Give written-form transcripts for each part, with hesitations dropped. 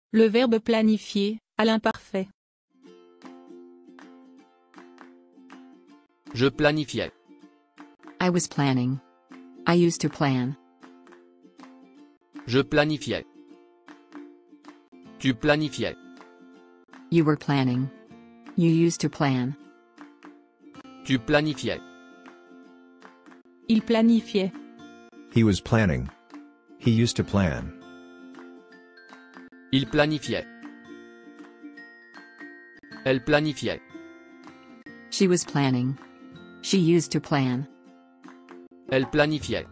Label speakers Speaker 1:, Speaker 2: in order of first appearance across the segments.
Speaker 1: Le verbe planifier, à l'imparfait.
Speaker 2: Je planifiais.
Speaker 3: I was planning. I used to plan.
Speaker 2: Je planifiais. Tu planifiais.
Speaker 3: You were planning. You used to plan.
Speaker 2: Tu planifiais.
Speaker 1: Il planifiait.
Speaker 4: He was planning. He used to plan.
Speaker 2: Il planifiait. Elle planifiait.
Speaker 3: She was planning. She used to plan.
Speaker 2: Elle planifiait.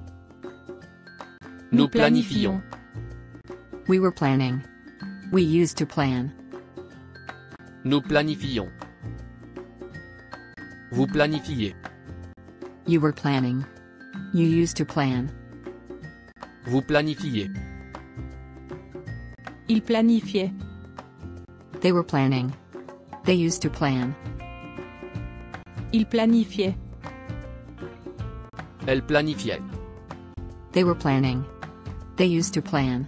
Speaker 2: Nous planifions.
Speaker 3: We were planning. We used to plan.
Speaker 2: Nous planifions. Vous planifiez.
Speaker 3: You were planning. You used to plan.
Speaker 2: Vous planifiez.
Speaker 1: Il planifiait.
Speaker 3: They were planning. They used to plan.
Speaker 1: Il planifiait.
Speaker 2: Elle planifiait.
Speaker 3: They were planning. They used to plan.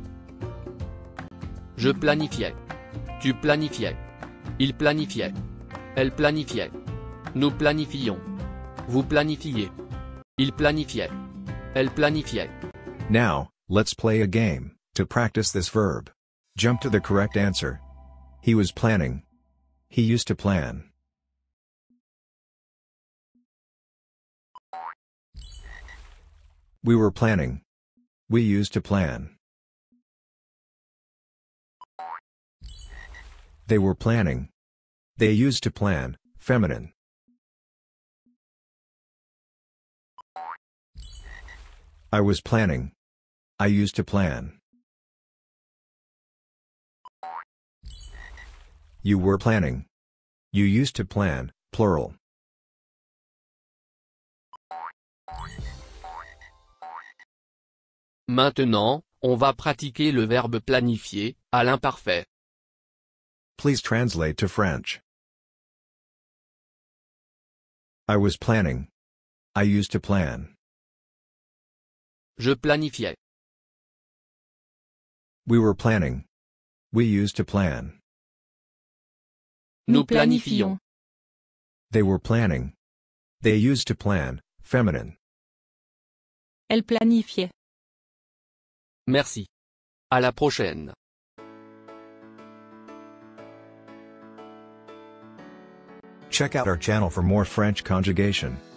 Speaker 2: Je planifiais. Tu planifiais. Il planifiait. Elle planifiait. Nous planifions. Vous planifiez. Il planifiait. Elle planifiait.
Speaker 4: Now, let's play a game, to practice this verb. Jump to the correct answer. He was planning. He used to plan. We were planning. We used to plan. They were planning. They used to plan, feminine. I was planning. I used to plan. You were planning. You used to plan, plural.
Speaker 2: Maintenant, on va pratiquer le verbe planifier, à l'imparfait.
Speaker 4: Please translate to French. I was planning. I used to plan.
Speaker 2: Je planifiais.
Speaker 4: We were planning. We used to plan.
Speaker 2: Nous planifions.
Speaker 4: They were planning. They used to plan, feminine.
Speaker 1: Elle planifiait.
Speaker 2: Merci. À la prochaine.
Speaker 4: Check out our channel for more French conjugation.